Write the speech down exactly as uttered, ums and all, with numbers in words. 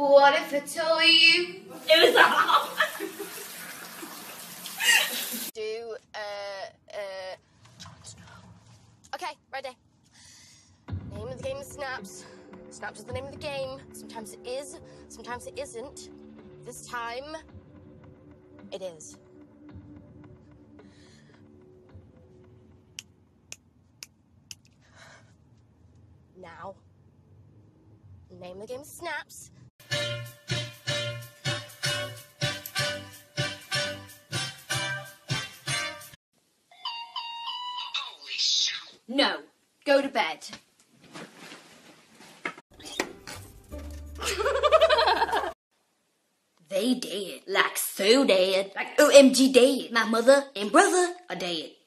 What if I tell you It was a Do, uh, uh... Okay, ready. Name of the game is Snaps. Snaps is the name of the game. Sometimes it is, sometimes it isn't. This time, it is. Now, name of the game is Snaps. no? Go to bed. They dead, like so dead, like O M G dead. My mother and brother are dead.